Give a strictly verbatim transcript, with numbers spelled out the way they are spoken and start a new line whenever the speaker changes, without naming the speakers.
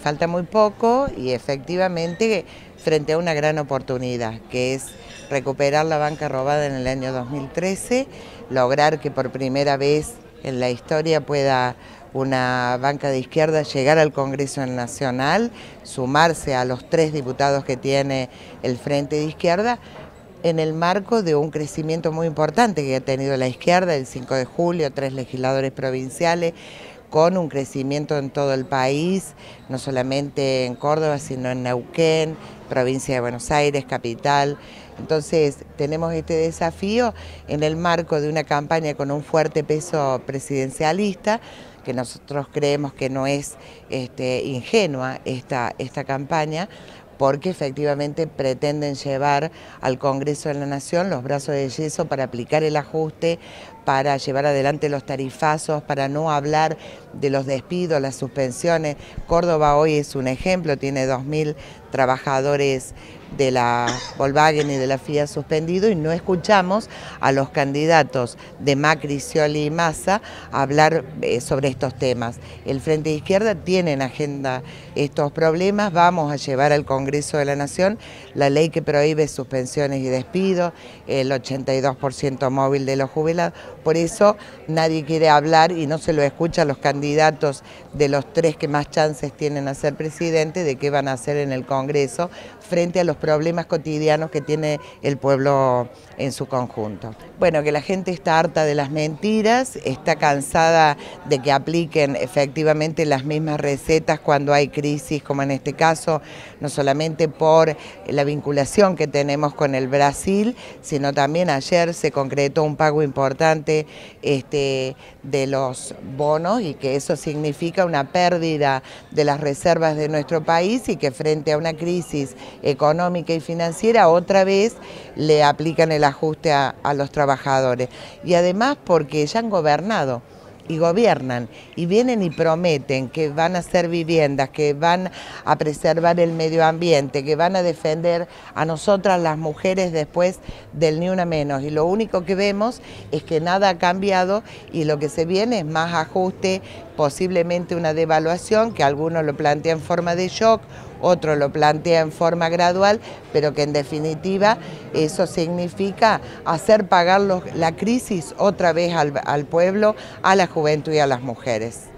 falta muy poco y efectivamente frente a una gran oportunidad, que es recuperar la banca robada en el año dos mil trece, lograr que por primera vez en la historia pueda una banca de izquierda llegar al Congreso Nacional, sumarse a los tres diputados que tiene el Frente de Izquierda, en el marco de un crecimiento muy importante que ha tenido la izquierda, el cinco de julio, tres legisladores provinciales, con un crecimiento en todo el país, no solamente en Córdoba, sino en Neuquén, provincia de Buenos Aires, capital. Entonces tenemos este desafío en el marco de una campaña con un fuerte peso presidencialista, que nosotros creemos que no es este, ingenua esta, esta campaña, porque efectivamente pretenden llevar al Congreso de la Nación los brazos de yeso para aplicar el ajuste, para llevar adelante los tarifazos, para no hablar de los despidos, las suspensiones. Córdoba hoy es un ejemplo, tiene dos mil trabajadores de la Volkswagen y de la Fiat suspendido y no escuchamos a los candidatos de Macri, Scioli y Massa hablar eh, sobre estos temas. El Frente de Izquierda tiene en agenda estos problemas, vamos a llevar al Congreso de la Nación la ley que prohíbe suspensiones y despidos, el ochenta y dos por ciento móvil de los jubilados, por eso nadie quiere hablar y no se lo escucha a los candidatos de los tres que más chances tienen a ser presidente de qué van a hacer en el Congreso frente a los problemas cotidianos que tiene el pueblo en su conjunto. Bueno, que la gente está harta de las mentiras, está cansada de que apliquen efectivamente las mismas recetas cuando hay crisis, como en este caso, no solamente por la vinculación que tenemos con el Brasil, sino también ayer se concretó un pago importante este, de los bonos y que eso significa una pérdida de las reservas de nuestro país y que frente a una crisis económica y financiera otra vez le aplican el ajuste a, a los trabajadores. Y además porque ya han gobernado y gobiernan y vienen y prometen que van a hacer viviendas, que van a preservar el medio ambiente, que van a defender a nosotras las mujeres después del ni una menos, y lo único que vemos es que nada ha cambiado y lo que se viene es más ajuste, posiblemente una devaluación que algunos lo plantean en forma de shock, otro lo plantea en forma gradual, pero que en definitiva eso significa hacer pagar los, la crisis otra vez al, al pueblo, a la juventud y a las mujeres.